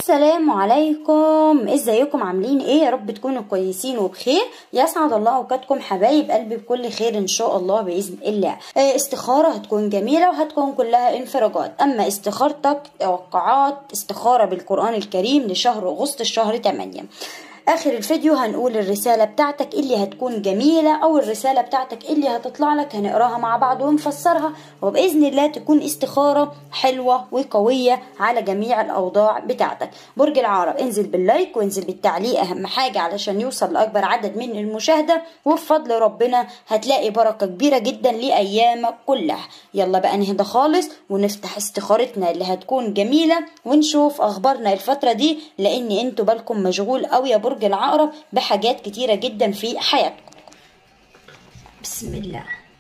السلام عليكم، ازيكم؟ عاملين ايه؟ يا رب تكونوا كويسين وبخير. يسعد الله اوقاتكم حبايب قلبي بكل خير ان شاء الله باذن الله. استخاره هتكون جميله وهتكون كلها انفراجات. اما استخارتك توقعات استخاره بالقران الكريم لشهر اغسطس شهر 8. اخر الفيديو هنقول الرسالة بتاعتك اللي هتكون جميلة او الرسالة بتاعتك اللي هتطلع لك، هنقراها مع بعض ونفسرها، وباذن الله تكون استخارة حلوة وقوية على جميع الاوضاع بتاعتك. برج العقرب، انزل باللايك وانزل بالتعليق اهم حاجة علشان يوصل لاكبر عدد من المشاهدة، وبفضل ربنا هتلاقي بركة كبيرة جدا لايامك كلها. يلا بقى نهدى خالص ونفتح استخارتنا اللي هتكون جميلة ونشوف اخبارنا الفترة دي، لان انتوا بالكم مشغول قوي يا برج العقرب بحاجات كتيرة جدا في حياتكم. بسم الله.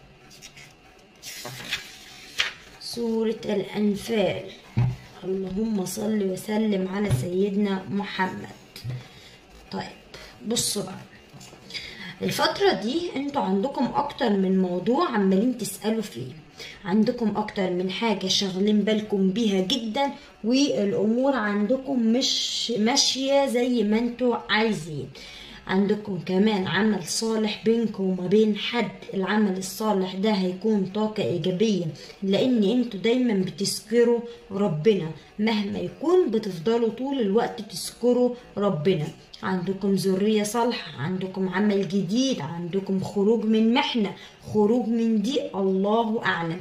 سورة الأنفال. اللهم صل وسلم على سيدنا محمد. طيب بصوا بقى، الفترة دي انتوا عندكم اكتر من موضوع عمالين تسألوا فيه، عندكم اكتر من حاجة شغلين بالكم بيها جدا، والامور عندكم مش ماشية زي ما انتوا عايزين. عندكم كمان عمل صالح بينكم وما بين حد. العمل الصالح ده هيكون طاقة ايجابية، لان انتوا دايما بتذكروا ربنا، مهما يكون بتفضلوا طول الوقت تذكروا ربنا. عندكم ذرية صالحة، عندكم عمل جديد، عندكم خروج من محنة، خروج من ضيق، الله أعلم.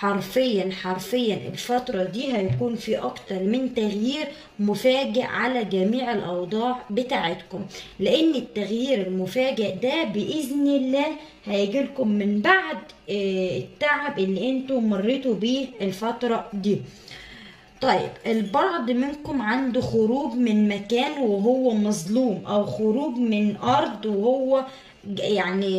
حرفيا الفترة دي هيكون في أكتر من تغيير مفاجئ على جميع الأوضاع بتاعتكم، لأن التغيير المفاجئ ده بإذن الله هيجيلكم من بعد التعب اللي انتم مريتوا بيه الفترة دي. طيب البعض منكم عنده خروج من مكان وهو مظلوم، او خروج من ارض وهو يعني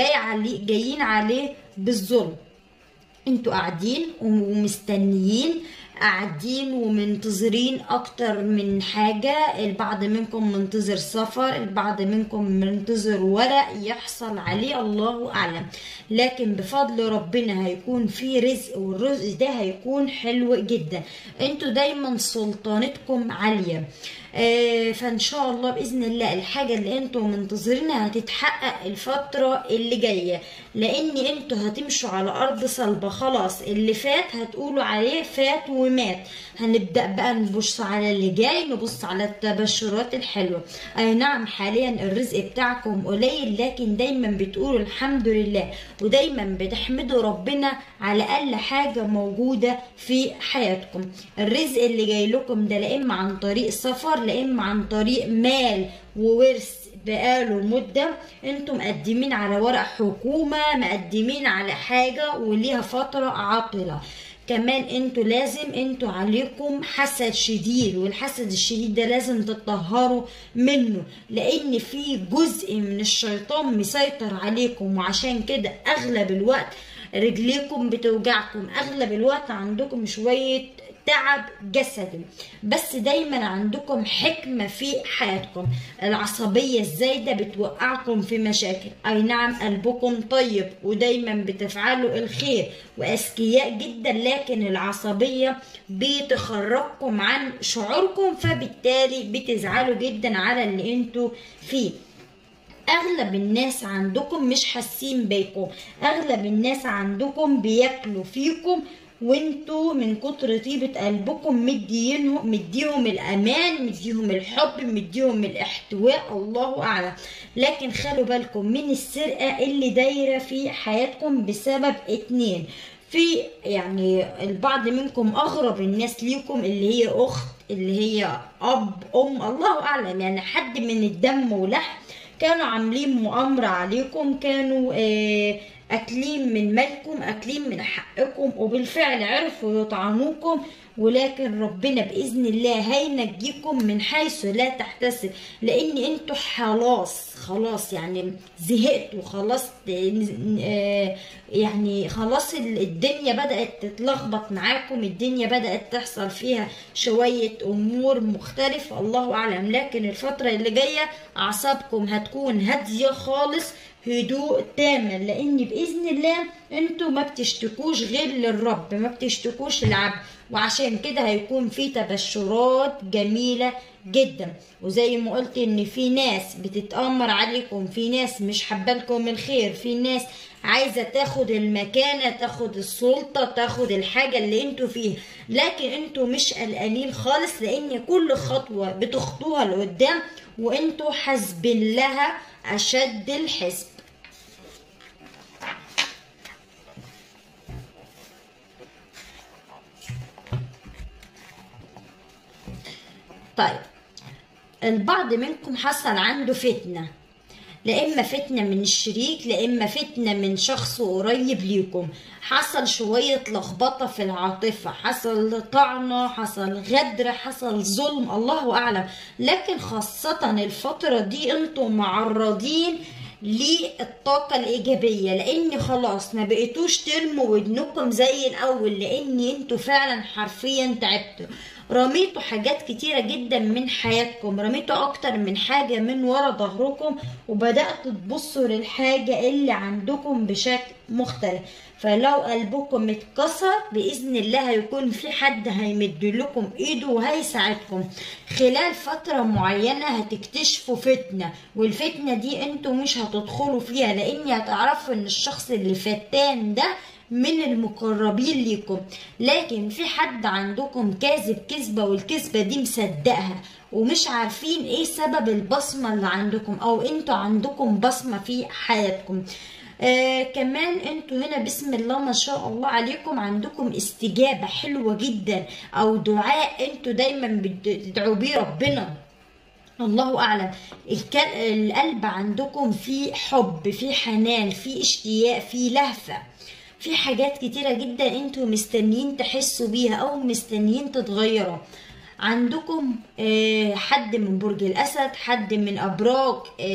جايين عليه بالظلم. انتوا قاعدين ومستنيين، قاعدين ومنتظرين اكتر من حاجة. البعض منكم منتظر سفر، البعض منكم منتظر ورق يحصل عليه، الله اعلم، لكن بفضل ربنا هيكون في رزق، والرزق ده هيكون حلو جدا. انتوا دايما سلطانتكم عالية، فان شاء الله باذن الله الحاجه اللي انتوا منتظرينها هتتحقق الفتره اللي جايه، لان انتوا هتمشوا على ارض صلبه. خلاص اللي فات هتقولوا عليه فات ومات، هنبدا بقى نبص على اللي جاي، نبص على التبشرات الحلوه. اي نعم حاليا الرزق بتاعكم قليل، لكن دايما بتقولوا الحمد لله، ودايما بتحمدوا ربنا على اقل حاجه موجوده في حياتكم. الرزق اللي جاي لكم ده لا اما عن طريق سفر، لا اما عن طريق مال وورث بقاله مدة، انتم مقدمين على ورق حكومة، مقدمين على حاجة وليها فترة عاطلة. كمان انتوا عليكم حسد شديد، والحسد الشديد ده لازم تتطهروا منه، لان في جزء من الشيطان مسيطر عليكم، وعشان كده اغلب الوقت رجليكم بتوجعكم، اغلب الوقت عندكم شوية تعب جسدي، بس دايما عندكم حكمة في حياتكم. العصبية الزايدة بتوقعكم في مشاكل. اي نعم قلبكم طيب ودايما بتفعلوا الخير واذكياء جدا، لكن العصبية بتخرجكم عن شعوركم، فبالتالي بتزعلوا جدا على اللي انتوا فيه. اغلب الناس عندكم مش حاسين بيكم، اغلب الناس عندكم بياكلوا فيكم، وانتوا من كتر طيبة قلبكم مديهم الامان، مديهم الحب، مديهم الاحتواء، الله اعلم. لكن خلوا بالكم من السرقة اللي دايرة في حياتكم بسبب اتنين. في يعني البعض منكم اغرب الناس ليكم اللي هي اخت، اللي هي اب، ام، الله اعلم، يعني حد من الدم ولحم، كانوا عاملين مؤامرة عليكم، كانوا أكلين من مالكم، أكلين من حقكم، وبالفعل عرفوا يطعنوكم، ولكن ربنا بإذن الله هينجيكم من حيث لا تحتسب، لأن انتوا خلاص يعني زهقتوا، خلاص يعني خلاص الدنيا بدأت تتلخبط معاكم، الدنيا بدأت تحصل فيها شوية أمور مختلفة، الله أعلم. لكن الفترة اللي جاية أعصابكم هتكون هادية خالص، هدوء تام، لان باذن الله انتوا ما بتشتكوش غير للرب، ما بتشتكوش للعبد، وعشان كده هيكون في تبشرات جميلة جدا. وزي ما قلت ان في ناس بتتأمر عليكم، في ناس مش حبالكم الخير، في ناس عايزة تاخد المكانة، تاخد السلطة، تاخد الحاجة اللي انتوا فيها، لكن انتوا مش قلقانين خالص، لان كل خطوة بتخطوها لقدام وانتوا حاسبين لها اشد الحسب. طيب البعض منكم حصل عنده فتنة، لا اما فتنة من الشريك، لا اما فتنة من شخص قريب ليكم، حصل شوية لخبطة في العاطفة، حصل طعنة، حصل غدر، حصل ظلم، الله اعلم. لكن خاصة الفترة دي انتم معرضين للطاقة الإيجابية، لأن خلاص ما بقيتوش ترموا ودنكم زي الأول، لأن انتوا فعلا حرفيا تعبتوا، رميتوا حاجات كتيرة جدا من حياتكم، رميتوا أكتر من حاجة من ورا ظهركم، وبدأتوا تبصوا للحاجة اللي عندكم بشكل مختلف. فلو قلبكم اتكسر بإذن الله هيكون في حد هيمد لكم إيده وهيساعدكم. خلال فترة معينة هتكتشفوا فتنة، والفتنة دي انتوا مش هتدخلوا فيها، لأن هتعرفوا إن الشخص اللي فتان ده من المقربين ليكم، لكن في حد عندكم كاذب كذبة، والكذبة دي مصدقها ومش عارفين ايه سبب البصمة اللي عندكم، او انتوا عندكم بصمة في حياتكم. كمان انتوا هنا بسم الله ما شاء الله عليكم عندكم استجابة حلوة جدا، او دعاء انتوا دايما بتدعوا بيه ربنا، الله اعلم. القلب عندكم فيه حب، فيه حنان، فيه اشتياق، فيه لهفة، في حاجات كتيرة جدا انتوا مستنيين تحسوا بيها او مستنيين تتغيروا. عندكم حد من برج الاسد، حد من ابراج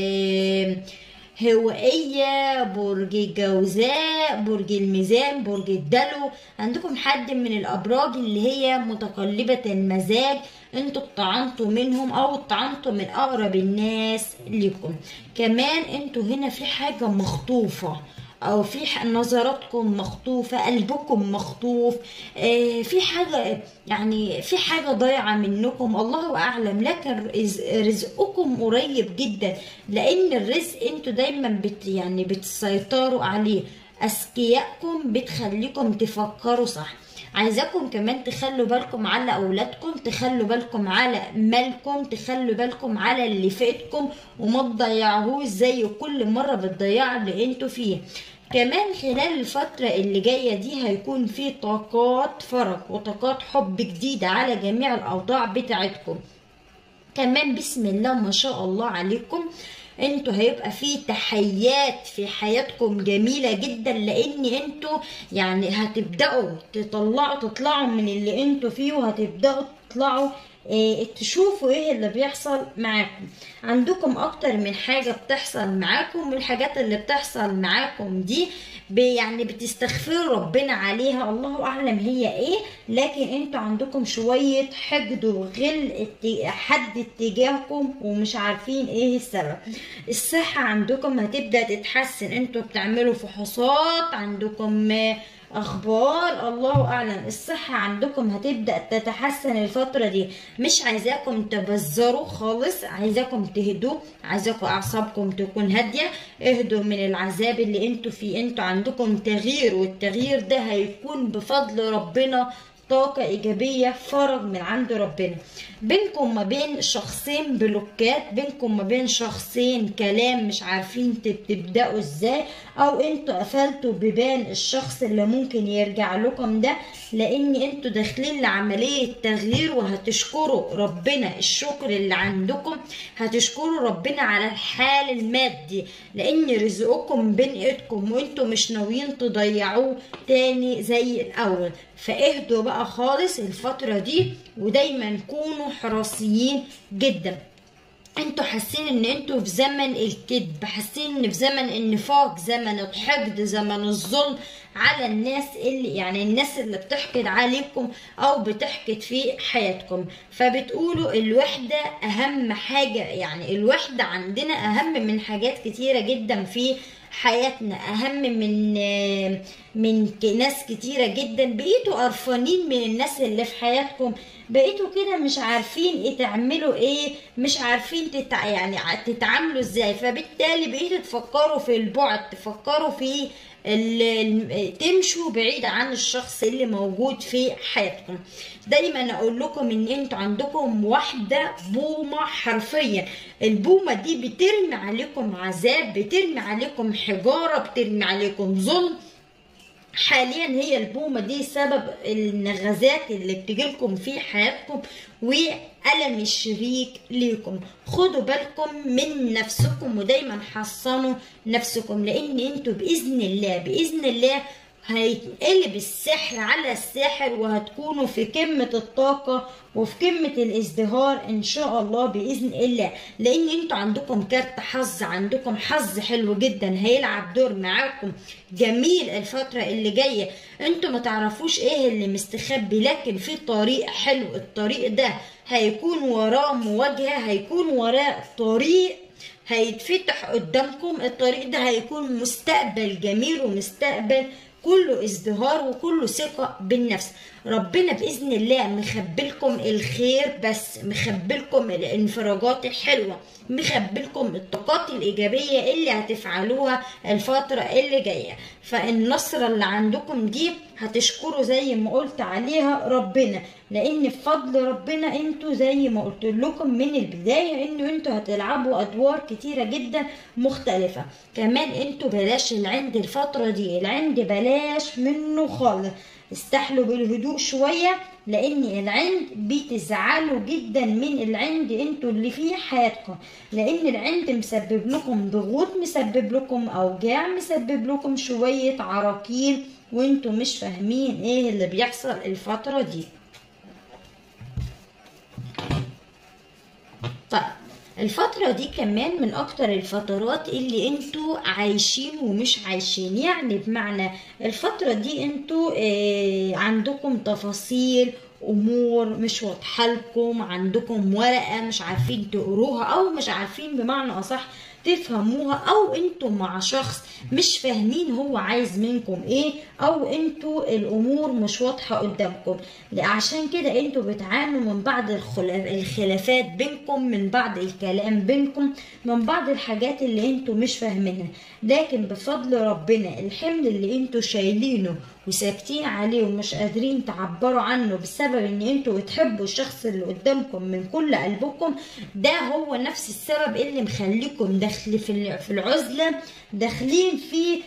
هوائية، برج الجوزاء، برج الميزان، برج الدلو، عندكم حد من الابراج اللي هي متقلبة المزاج، انتوا اتطعنتوا منهم او اتطعنتوا من اقرب الناس لكم. كمان انتوا هنا في حاجة مخطوفة، او في نظراتكم مخطوفة، قلبكم مخطوف، في حاجة يعني في حاجة ضايعة منكم، الله اعلم. لكن رزقكم قريب جدا، لان الرزق انتوا دايما يعني بتسيطروا عليه، اذكيائكم بتخليكم تفكروا صح. عايزاكم كمان تخلوا بالكم على اولادكم، تخلوا بالكم على مالكم، تخلوا بالكم على اللي فاتكم وما تضيعوهوش زي كل مرة بتضيعوا اللي انتوا فيه. كمان خلال الفترة اللي جاية دي هيكون في طاقات فرج وطاقات حب جديدة على جميع الاوضاع بتاعتكم. كمان بسم الله ما شاء الله عليكم انتوا هيبقى في تحيات في حياتكم جميلة جدا، لان انتوا يعني هتبدأوا تطلعوا من اللي انتوا فيه، وهتبدأوا تطلعوا تشوفوا ايه اللي بيحصل معاكم. عندكم اكتر من حاجة بتحصل معاكم، والحاجات اللي بتحصل معاكم دي يعني بتستغفروا ربنا عليها، الله اعلم هي ايه، لكن انتوا عندكم شوية حقد وغل حد اتجاهكم ومش عارفين ايه السبب. الصحة عندكم هتبدأ تتحسن، انتوا بتعملوا فحوصات، عندكم اخبار، الله اعلم. الصحة عندكم هتبدأ تتحسن الفترة دي، مش عايزاكم تبذروا خالص، عايزاكم تهدوا، عايزاكم اعصابكم تكون هادية، اهدوا من العذاب اللي انتوا فيه. انتوا عندكم تغيير، والتغيير ده هيكون بفضل ربنا، طاقة إيجابية، فرج من عند ربنا. بينكم ما بين شخصين بلوكات، بينكم ما بين شخصين كلام مش عارفين تبدأوا ازاي، او انتوا قفلتوا بيبان الشخص اللي ممكن يرجع لكم ده، لان انتوا داخلين لعملية تغيير، وهتشكروا ربنا الشكر اللي عندكم، هتشكروا ربنا على الحال المادي، لان رزقكم بين ايدكم وانتوا مش ناويين تضيعوه تاني زي الاول. فاهدوا بقى خالص الفترة دي، ودايما كونوا حريصين جدا. انتوا حاسين ان انتوا في زمن الكذب، حاسين ان في زمن النفاق، زمن الحقد، زمن الظلم على الناس اللي يعني الناس اللي بتحقد عليكم او بتحقد في حياتكم. فبتقولوا الوحدة اهم حاجة، يعني الوحدة عندنا اهم من حاجات كتيرة جدا في حياتنا اهم من ناس كتيرة جدا. بقيتوا قرفانين من الناس اللي في حياتكم، بقيتوا كده مش عارفين ايه تعملوا ايه، مش عارفين يعني تتعاملوا ازاي، فبالتالي بقيتوا تفكروا في البعد، تفكروا في تمشوا بعيد عن الشخص اللي موجود في حياتكم. دايما اقول لكم ان انتوا عندكم واحدة بومة، حرفيا البومة دي بترمي عليكم عذاب، بترمي عليكم حجارة، بترمي عليكم ظلم. حاليا هي البومة دي سبب النغزات اللي بتجيلكم في حياتكم وألم الشريك ليكم. خدوا بالكم من نفسكم ودايما حصنوا نفسكم، لان انتوا بإذن الله هيتقلب السحر على الساحر، وهتكونوا في قمة الطاقة وفي قمة الازدهار ان شاء الله بإذن الله. لان انتوا عندكم كارت حظ، عندكم حظ حلو جدا هيلعب دور معاكم جميل الفترة اللي جاية. انتوا ما تعرفوش ايه اللي مستخبي، لكن في طريق حلو، الطريق ده هيكون وراه مواجهة، هيكون وراه طريق هيتفتح قدامكم. الطريق ده هيكون مستقبل جميل ومستقبل كله ازدهار وكله ثقة بالنفس. ربنا بإذن الله مخبلكم الخير، بس مخبلكم الانفراجات الحلوة، مخبلكم الطاقات الإيجابية اللي هتفعلوها الفترة اللي جاية. فالنصرة اللي عندكم دي هتشكروا زي ما قلت عليها ربنا، لأن بفضل ربنا انتوا زي ما قلت لكم من البداية انه انتوا هتلعبوا أدوار كتيرة جدا مختلفة. كمان انتوا بلاش العند الفترة دي، العند بلاش منه خالص، استحلوا بالهدوء شوية، لان العند بتزعلوا جدا من العند انتوا اللي فيه حياتكم، لان العند مسبب لكم ضغوط، مسبب لكم اوجاع، مسبب لكم شوية عراكيل وانتوا مش فاهمين ايه اللي بيحصل الفترة دي. طيب الفترة دي كمان من اكتر الفترات اللي انتوا عايشين ومش عايشين، يعني بمعنى الفترة دي انتوا عندكم تفاصيل امور مش واضحة لكم، عندكم ورقة مش عارفين تقروها، او مش عارفين بمعنى اصح تفهموها، او انتوا مع شخص مش فاهمين هو عايز منكم ايه، او انتوا الامور مش واضحة قدامكم. عشان كده انتوا بتعانوا من بعض الخلافات بينكم، من بعض الكلام بينكم، من بعض الحاجات اللي انتوا مش فاهمينها. لكن بفضل ربنا الحمل اللي انتوا شايلينه وساكتين عليه ومش قادرين تعبروا عنه بسبب ان انتوا بتحبوا الشخص اللي قدامكم من كل قلبكم، ده هو نفس السبب اللي مخليكم داخل في العزلة، داخلين في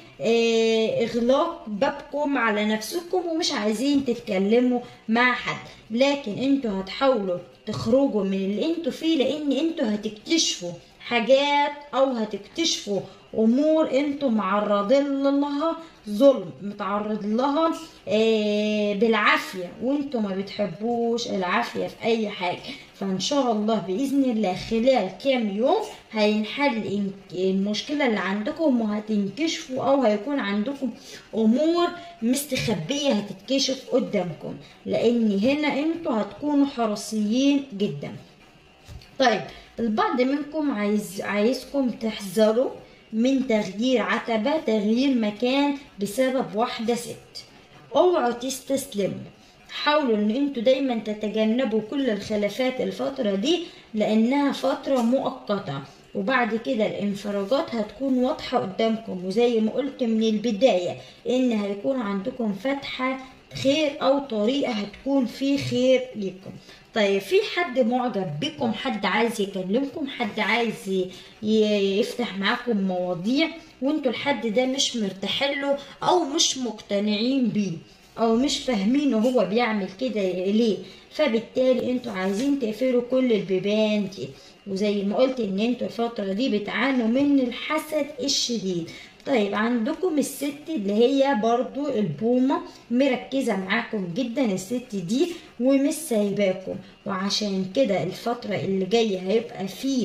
اغلاق بابكم على نفسكم ومش عايزين تتكلموا مع حد. لكن انتوا هتحاولوا تخرجوا من اللي انتوا فيه، لان انتوا هتكتشفوا حاجات او هتكتشفوا امور انتوا معرضين لها ظلم، متعرض لها بالعافية، وانتوا ما بتحبوش العافية في اي حاجة. فان شاء الله باذن الله خلال كام يوم هينحل المشكلة اللي عندكم، وهتنكشفوا او هيكون عندكم امور مستخبية هتتكشف قدامكم، لان هنا انتوا هتكونوا حريصين جدا. طيب البعض منكم عايزكم تحذروا من تغيير عتبة، تغيير مكان بسبب واحدة ست. اوعوا تستسلموا، حاولوا ان انتوا دايما تتجنبوا كل الخلافات الفترة دي، لانها فترة مؤقتة، وبعد كده الانفراجات هتكون واضحة قدامكم. وزي ما قلت من البداية ان هيكون عندكم فتحة خير او طريقة هتكون فيه خير ليكم. طيب في حد معجب بكم، حد عايز يكلمكم، حد عايز يفتح معاكم مواضيع، وانتوا الحد ده مش مرتاحين له او مش مقتنعين بيه او مش فاهمين هو بيعمل كده ليه، فبالتالي انتوا عايزين تقفلوا كل البيبان دي. وزي ما قلت ان انتوا الفترة دي بتعانوا من الحسد الشديد. طيب عندكم الست اللي هي برضو البومة مركزة معاكم جدا الست دي ومش سايباكم، وعشان كده الفترة اللي جاية هيبقى فيه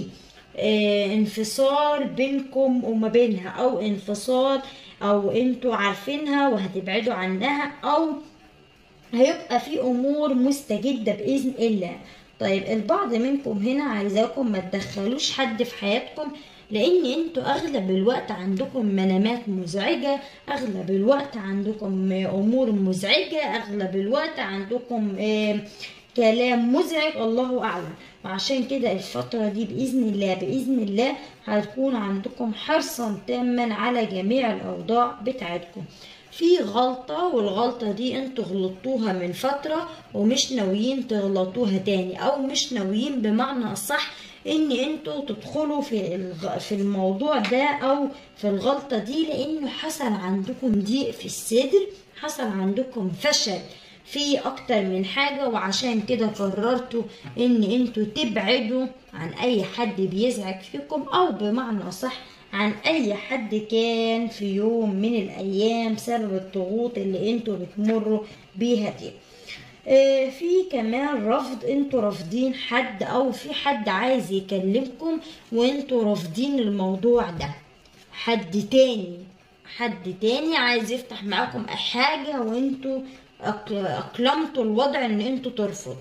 انفصال بينكم وما بينها، او انفصال او انتوا عارفينها وهتبعدوا عنها، او هيبقى في امور مستجدة باذن الله. طيب البعض منكم هنا عايزاكم ما تدخلوش حد في حياتكم، لان انتوا اغلب الوقت عندكم منامات مزعجة، اغلب الوقت عندكم امور مزعجة، اغلب الوقت عندكم كلام مزعج، الله اعلم. وعشان كده الفترة دي بإذن الله هتكون عندكم حرصا تاما على جميع الأوضاع بتاعتكم. في غلطة، والغلطة دي انتوا غلطوها من فترة ومش ناويين تغلطوها تاني، او مش ناويين بمعنى اصح ان انتوا تدخلوا في الموضوع ده او في الغلطة دي، لانه حصل عندكم ضيق في الصدر، حصل عندكم فشل في اكتر من حاجة، وعشان كده قررتوا ان انتوا تبعدوا عن اي حد بيزعج فيكم، او بمعنى صح عن اي حد كان في يوم من الايام سبب الضغوط اللي انتوا بتمروا بيها دي. في كمان رفض، انتوا رافضين حد، او في حد عايز يكلمكم وانتوا رافضين الموضوع ده. حد تاني عايز يفتح معاكم حاجة وانتوا اقلمتوا الوضع ان انتوا ترفضوا.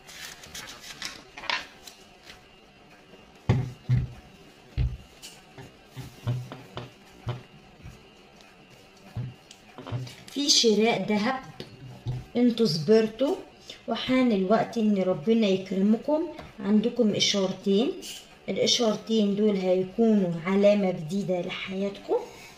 في شراء ذهب، انتوا صبرتوا وحان الوقت ان ربنا يكرمكم. عندكم اشارتين، الاشارتين دول هيكونوا علامة جديدة لحياتكم،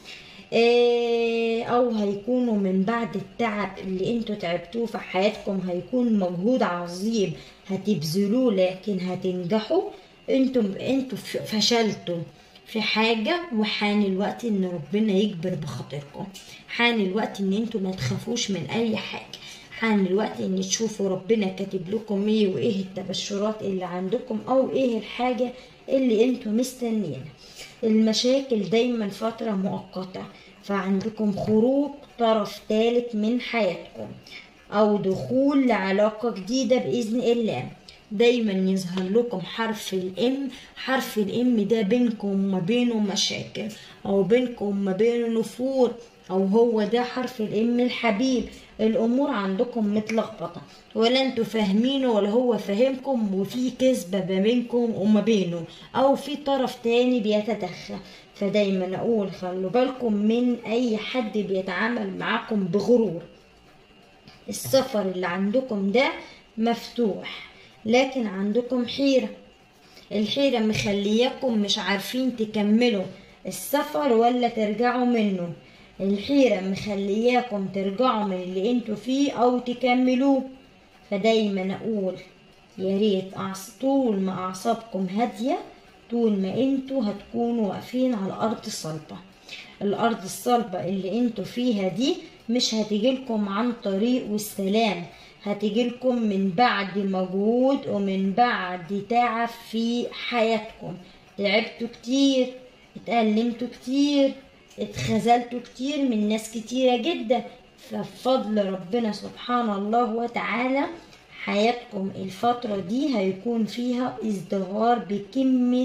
او هيكونوا من بعد التعب اللي انتوا تعبتوه في حياتكم، هيكون مجهود عظيم هتبذلوه لكن هتنجحوا. انتوا فشلتوا في حاجة، وحان الوقت ان ربنا يكبر بخاطركم، حان الوقت ان انتوا ما تخافوش من اي حاجة، حان الوقت ان تشوفوا ربنا كاتب لكم ايه، وايه التبشرات اللي عندكم، او ايه الحاجة اللي انتوا مستنيينها. المشاكل دايما فترة مؤقتة، فعندكم خروج طرف ثالث من حياتكم، او دخول لعلاقة جديدة بإذن الله. دايما يظهر لكم حرف الام، حرف الام ده بينكم وما بينه مشاكل، او بينكم وما بينه نفور، او هو ده حرف الام الحبيب. الامور عندكم متلخبطه، ولا انتوا فاهمينه ولا هو فاهمكم، وفي كذبه ما بينكم وما بينه، او في طرف تاني بيتدخل. فدايما اقول خلوا بالكم من اي حد بيتعامل معاكم بغرور. السفر اللي عندكم ده مفتوح، لكن عندكم حيرة، الحيرة مخلياكم مش عارفين تكملوا السفر ولا ترجعوا منه. الحيرة مخلياكم ترجعوا من اللي انتوا فيه او تكملوه. فدايما اقول يا ريت طول ما اعصابكم هادية، طول ما انتوا هتكونوا واقفين على الارض الصلبة. الارض الصلبة اللي انتوا فيها دي مش هتجيلكم عن طريق والسلام، هتجيلكم من بعد مجهود ومن بعد تعب في حياتكم. تعبتوا كتير، اتألمتوا كتير، اتخذلتوا كتير من ناس كتيرة جدا. فبفضل ربنا سبحانه الله وتعالى حياتكم الفترة دي هيكون فيها ازدهار بكمية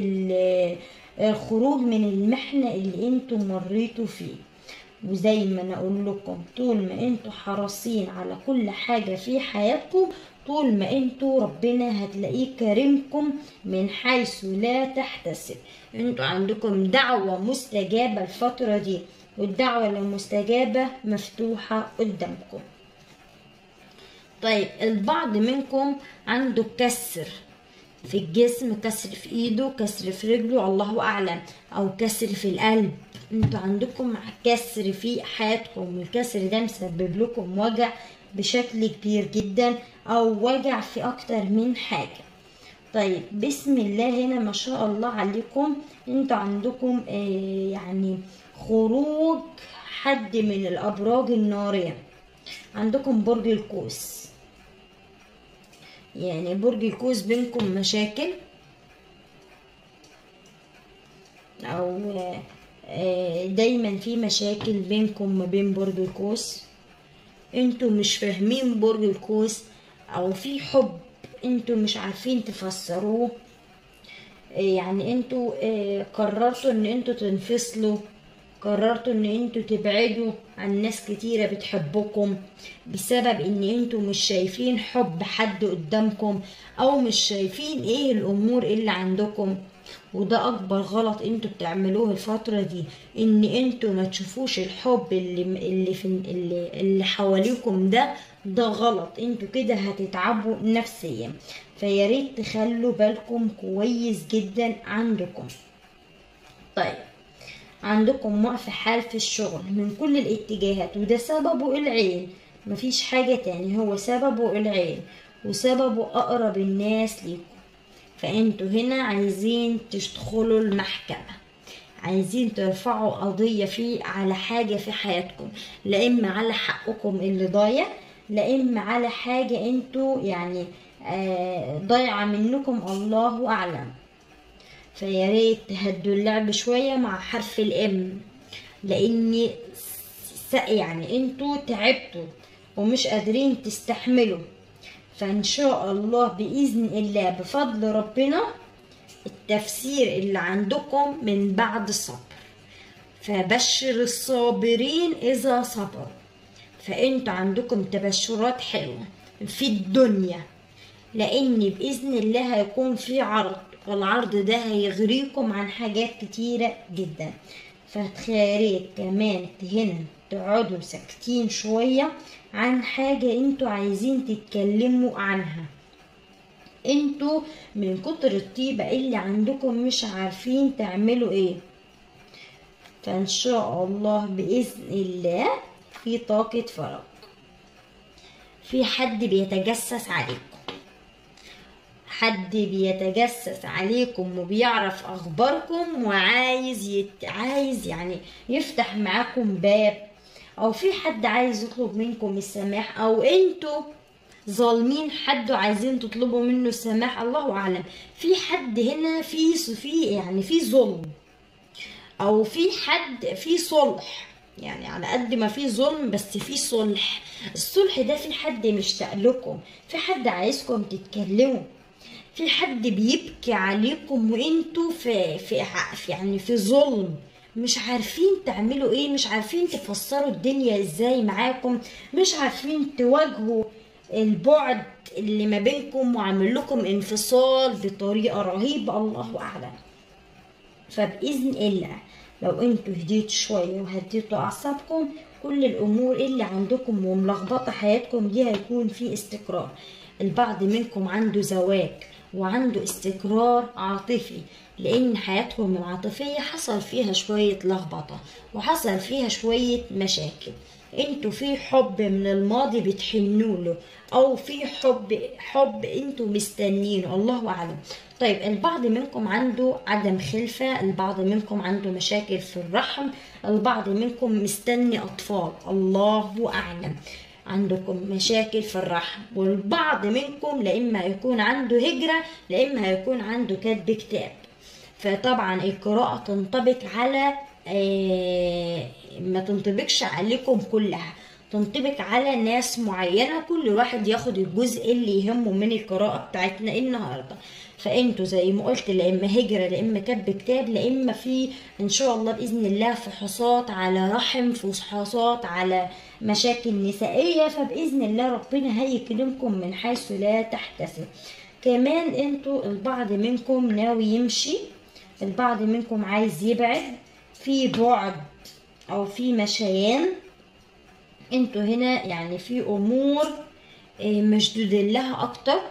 الخروج من المحنة اللي انتوا مريتوا فيه. وزي ما انا اقول لكم طول ما انتوا حريصين على كل حاجة في حياتكم، طول ما انتوا ربنا هتلاقيه كريمكم من حيث لا تحتسب. انتوا عندكم دعوة مستجابة الفترة دي، والدعوة المستجابة مفتوحة قدامكم. طيب البعض منكم عنده كسر في الجسم، كسر في ايده، كسر في رجله، الله اعلم، او كسر في القلب. انتوا عندكم كسر في حياتكم، الكسر ده مسبب لكم وجع بشكل كبير جدا، او وجع في اكتر من حاجة. طيب بسم الله هنا ما شاء الله عليكم، انتوا عندكم يعني خروج حد من الابراج النارية. عندكم برج القوس، يعني برج القوس بينكم مشاكل، او دايما في مشاكل بينكم ما بين برج القوس. انتوا مش فاهمين برج القوس، او في حب انتوا مش عارفين تفسروه. يعني انتوا قررتوا ان انتوا تنفصلوا قررتوا ان انتوا تبعدوا عن ناس كتيرة بتحبكم بسبب ان انتوا مش شايفين حب حد قدامكم، او مش شايفين ايه الامور اللي عندكم. وده اكبر غلط انتوا بتعملوه الفترة دي، ان انتوا ما تشوفوش الحب اللي حواليكم. ده غلط، انتوا كده هتتعبوا نفسيا. فياريت تخلوا بالكم كويس جدا عندكم. طيب، عندكم وقف حال في الشغل من كل الاتجاهات، وده سببه العين، مفيش حاجة تاني، هو سببه العين وسببه اقرب الناس ليكم. فانتوا هنا عايزين تدخلوا المحكمة، عايزين ترفعوا قضية على حاجة في حياتكم، لا اما على حقكم اللي ضايع، لا اما على حاجة انتوا يعني ضايعة منكم، الله اعلم. فياريت تهدوا اللعب شوية مع حرف الام، لان يعني انتوا تعبتوا ومش قادرين تستحملوا. فان شاء الله باذن الله بفضل ربنا التفسير اللي عندكم من بعد الصبر، فبشر الصابرين اذا صبروا. فانتوا عندكم تبشرات حلوة في الدنيا، لان باذن الله هيكون في عرض، والعرض ده هيغريكم عن حاجات كتيرة جدا. فخيريت كمان هنا تقعدوا ساكتين شوية عن حاجة انتوا عايزين تتكلموا عنها. انتوا من كتر الطيبة اللي عندكم مش عارفين تعملوا ايه. فان شاء الله باذن الله في طاقة فراغ، في حد بيتجسس عليكم، حد بيتجسس عليكم وبيعرف اخباركم وعايز عايز يعني يفتح معاكم باب، او في حد عايز يطلب منكم السماح، او انتوا ظالمين حد وعايزين تطلبوا منه السماح، الله اعلم. في حد هنا في ظلم، او في حد في صلح، يعني على قد ما في ظلم بس في صلح. الصلح ده في حد مشتاق لكم، في حد عايزكم تتكلموا، في حد بيبكي عليكم وانتوا في ظلم، مش عارفين تعملوا ايه، مش عارفين تفسروا الدنيا ازاي معاكم، مش عارفين تواجهوا البعد اللي ما بينكم وعامل لكم انفصال بطريقة رهيبة، الله اعلم. فبإذن الله لو انتوا هديتوا شوية وهديتوا اعصابكم، كل الامور اللي عندكم وملخبطة حياتكم دي هيكون في استقرار. البعض منكم عنده زواج وعنده استقرار عاطفي، لان حياتهم العاطفية حصل فيها شوية لخبطة وحصل فيها شوية مشاكل. انتوا في حب من الماضي بتحنوا له، او في حب انتوا مستنينه، الله اعلم. طيب، البعض منكم عنده عدم خلفة، البعض منكم عنده مشاكل في الرحم، البعض منكم مستني اطفال، الله اعلم. عندكم مشاكل في الرحم، والبعض منكم لإما هيكون عنده هجرة، لإما هيكون عنده كتب كتاب. فطبعا القراءة تنطبق على ما تنطبقش عليكم كلها، تنطبق على ناس معينة، كل واحد ياخد الجزء اللي يهمه من القراءة بتاعتنا النهاردة. فانتوا زي ما قلت، لا اما هجرة، لا اما كتب كتاب، لا اما في ان شاء الله باذن الله فحوصات على رحم، فحوصات على مشاكل نسائية. فباذن الله ربنا هيكرمكم من حيث لا تحتسب. كمان انتوا البعض منكم ناوي يمشي، البعض منكم عايز يبعد، في بعد او في مشيان. انتوا هنا يعني في امور مشدودين لها اكتر،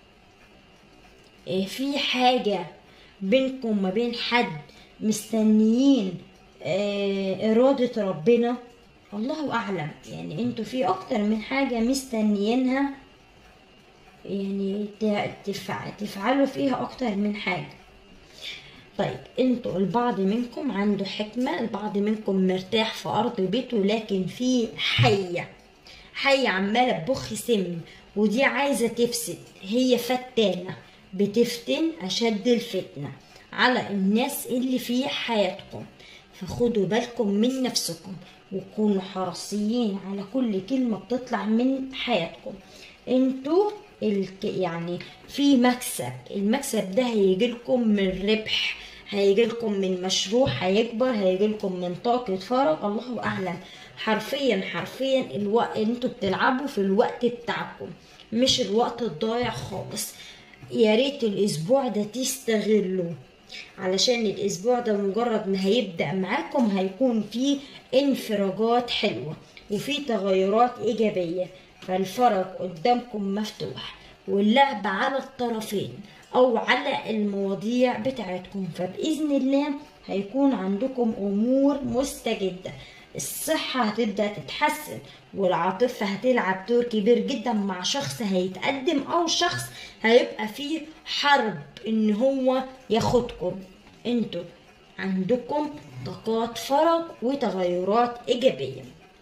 في حاجة بينكم ما بين حد مستنيين إرادة ربنا، الله أعلم. يعني انتوا في أكتر من حاجة مستنيينها، يعني تفعلوا فيها أكتر من حاجة. طيب، انتوا البعض منكم عنده حكمة، البعض منكم مرتاح في أرض بيته، لكن في حية عمالة تبخ سم، ودي عايزة تفسد، هي فتانة بتفتن أشد الفتنة على الناس اللي في حياتكم. فخدوا بالكم من نفسكم وكونوا حريصين على كل كلمة بتطلع من حياتكم. انتوا يعني في مكسب، المكسب ده هيجيلكم من ربح، هيجيلكم من مشروع هيكبر، هيجيلكم من طاقة فرج، الله اعلم. حرفيا انتوا بتلعبوا في الوقت بتاعكم، مش الوقت الضايع خالص. يا ريت الاسبوع ده تستغلوا، علشان الاسبوع ده مجرد ما هيبدأ معاكم هيكون فيه انفراجات حلوة وفي تغيرات ايجابية. فالفرج قدامكم مفتوح، واللعب على الطرفين او على المواضيع بتاعتكم. فبإذن الله هيكون عندكم امور مستجدة، الصحة هتبدأ تتحسن، والعاطفة هتلعب دور كبير جدا مع شخص هيتقدم او شخص هيبقى فيه حرب ان هو ياخدكم. انتوا عندكم طاقات فرج وتغيرات ايجابية.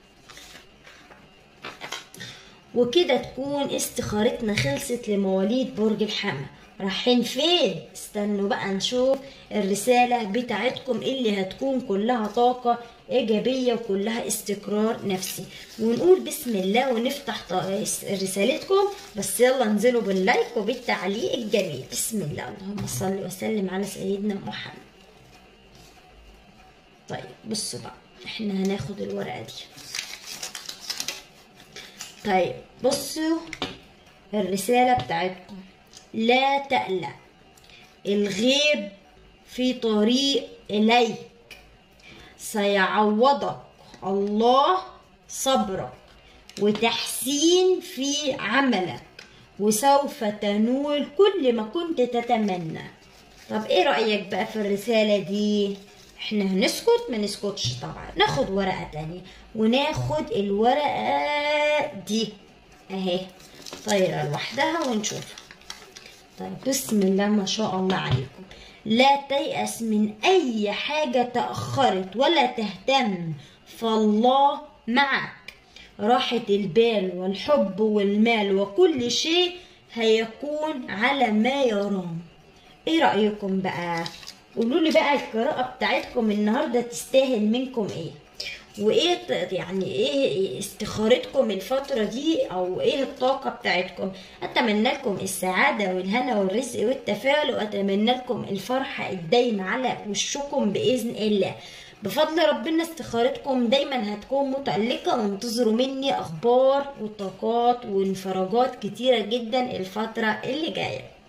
وكده تكون استخارتنا خلصت لمواليد برج الحمل. رايحين فين؟ استنوا بقى نشوف الرسالة بتاعتكم اللي هتكون كلها طاقة ايجابية وكلها استقرار نفسي. ونقول بسم الله ونفتح رسالتكم، بس يلا انزلوا باللايك وبالتعليق الجميل. بسم الله، اللهم صل وسلم على سيدنا محمد. طيب بصوا بقى، احنا هناخد الورقة دي. طيب بصوا الرسالة بتاعتكم، لا تقلق، الغيب في طريق إليك، سيعوضك الله صبرك وتحسين في عملك، وسوف تنول كل ما كنت تتمنى. طب ايه رأيك بقى في الرسالة دي؟ احنا هنسكت؟ ما نسكتش طبعا، ناخد ورقة تانية، وناخد الورقة دي اهي طايرة لوحدها ونشوفها. طيب بسم الله ما شاء الله عليكم. لا تيأس من اي حاجة تأخرت ولا تهتم، فالله معك. راحة البال والحب والمال وكل شيء هيكون على ما يرام. ايه رأيكم بقى؟ قولولي بقى القراءة بتاعتكم النهاردة تستاهل منكم ايه؟ وايه يعني ايه استخارتكم الفترة دي، او ايه الطاقة بتاعتكم؟ اتمنى لكم السعادة والهنا والرزق والتفاؤل، واتمنى لكم الفرحة الدايمة على وشكم بإذن الله. بفضل ربنا استخارتكم دايما هتكون متألقة، وانتظروا مني اخبار وطاقات وانفراجات كتيرة جدا الفترة اللي جاية.